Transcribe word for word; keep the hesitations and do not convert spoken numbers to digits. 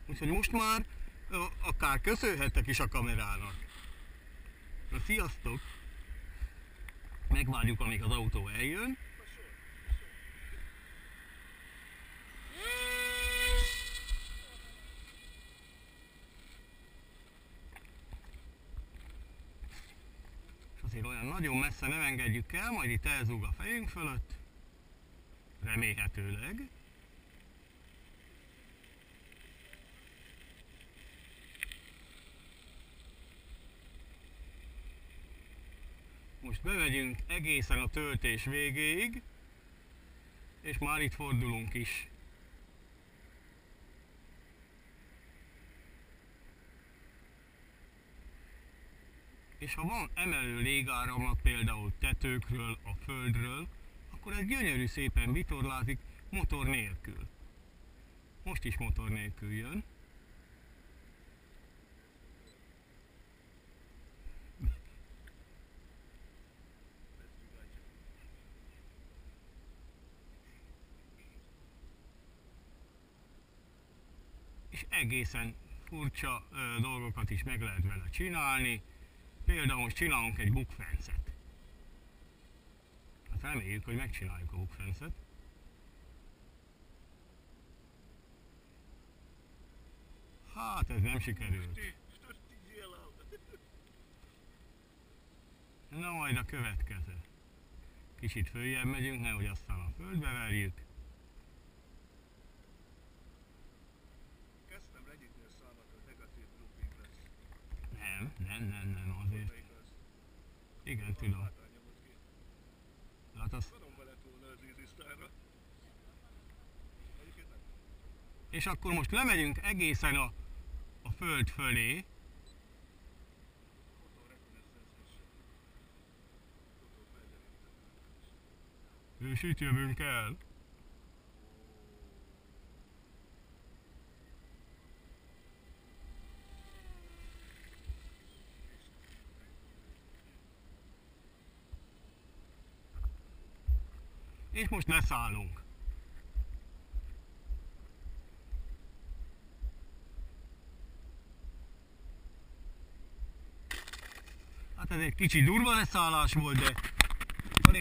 Úgyhogy most már akár köszönhettek is a kamerának. Na, sziasztok! Megvárjuk, amíg az autó eljön. És azért olyan nagyon messze nem engedjük el, majd itt elzúg a fejünk fölött. Remélhetőleg. Most bemegyünk egészen a töltés végéig, és már itt fordulunk is. És ha van emelő légáramlat például tetőkről, a földről, akkor ez gyönyörű szépen vitorlázik motor nélkül. Most is motor nélkül jön. És egészen furcsa ö, dolgokat is meg lehet vele csinálni. Például most csinálunk egy bukfencet. Hát reméljük, hogy megcsináljuk a bukfencet. Hát ez nem sikerült. Na majd a következő. Kicsit följebb megyünk, nehogy aztán a földbe verjük. Nem, nem, nem, nem, azért. Igen, tudom. Hát az... És akkor most lemegyünk egészen a, a föld fölé. És itt jövünk el. És most leszállunk. Hát ez egy kicsi durva leszállás volt, de